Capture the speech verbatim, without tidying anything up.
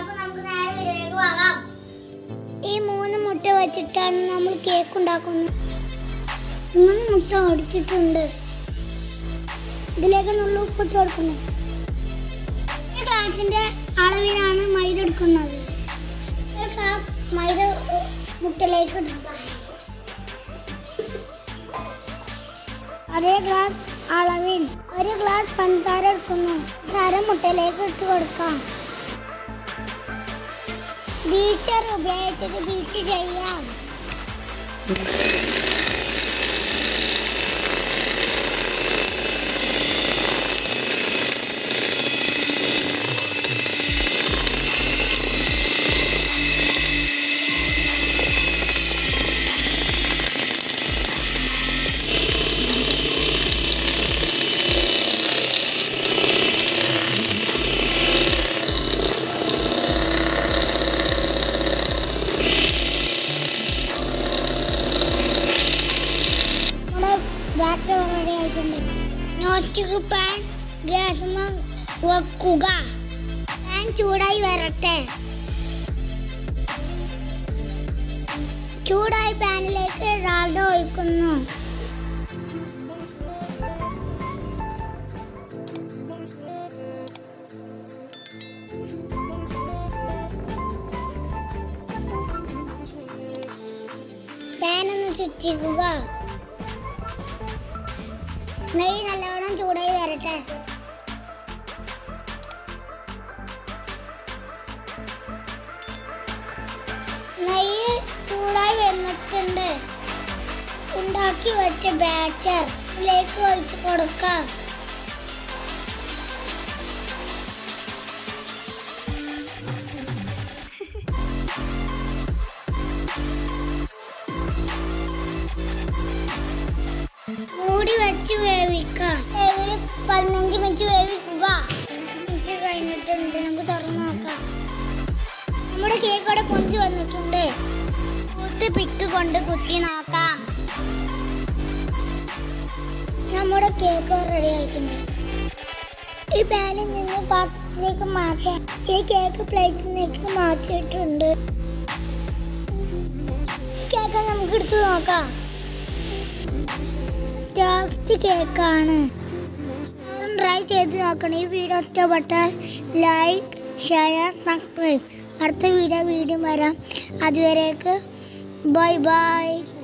അപ്പോൾ നമുക്ക് നേരെ വീഡിയോയിലേക്ക് പോകാം. ഈ മൂന്ന് മുട്ട വെച്ചിട്ടാണ് നമ്മൾ കേക്ക് ഉണ്ടാക്കുന്നത്. മൂന്ന് മുട്ട ഒടിച്ചിട്ടുണ്ട്. ഇതിലേക്ക് നുള്ളു ഉപ്പിട്ട് കൊടുക്കുന്നു. ഈ ഗ്ലാസിന്റെ അളവിലാണ് മൈദ എടുക്കുന്നത്. ഒരു ഗ്ലാസ് മൈദ മുട്ടയിലേക്ക് ഇടും. അതേ ഗ്ലാസ് അളവിൽ ഒരു ഗ്ലാസ് പഞ്ചസാര എടുക്കുന്നു. പഞ്ചസാര മുട്ടയിലേക്ക് ഇട്ട് കൊടുക്കാം. ബീറ്റർ ഉപയോഗിച്ചിട്ട് ബീറ്റ് ചെയ്യാം. ബാറ്റർ റെഡി ആയിട്ടുണ്ട്. നോൺസ്റ്റിക്ക് പാൻ ഗ്യാസിൽ വെക്കുക. പാൻ ചൂടായി വരട്ടെ. ചൂടായി പാനിലേക്ക് ഡാൽഡ ഒഴിക്കുന്നു. പാൻ ഒന്ന് ചുറ്റിക്കുക. നെയ്യ് നല്ലവണ്ണം ചൂടായി വരട്ടെ. നെയ്യ് ചൂടായി വന്നിട്ടുണ്ട്. ഉണ്ടാക്കി വെച്ച ബാറ്റർ ഇതിലേക്ക് ഒഴിച്ച് കൊടുക്കാം. മൂടി വെച്ച് വേവിക്കാം. വേവില് പതിനഞ്ച് മിനിറ്റ് വേവിക്കുക. മിനിറ്റ് കഴിഞ്ഞിട്ടുണ്ട്. നമുക്ക് തുറന്നു നോക്കാം. നമ്മുടെ കേക്ക് അവിടെ പൊന്തി വന്നിട്ടുണ്ട്. കുത്തി പിക്ക് കൊണ്ട് കുത്തി നോക്കാം. നമ്മുടെ കേക്ക് റെഡി ആയിട്ടുണ്ട്. ഈ പാനിൽ നിന്ന് പാത്രത്തിലേക്ക് മാറ്റാം. ഈ കേക്ക് പ്ലേറ്റിലേക്ക് മാറ്റിയിട്ടുണ്ട്. കേക്ക് നമുക്ക് എടുത്ത് നോക്കാം. ടേസ്റ്റ് കേക്കാണ്. ട്രൈ ചെയ്ത് നോക്കണം. ഈ വീഡിയോ ഇഷ്ടപ്പെട്ടാൽ ലൈക്ക്, ഷെയർ, സബ്സ്ക്രൈബ്. അടുത്ത വീഡിയോ വീണ്ടും വരാം. അതുവരേക്ക് ബൈ ബൈ.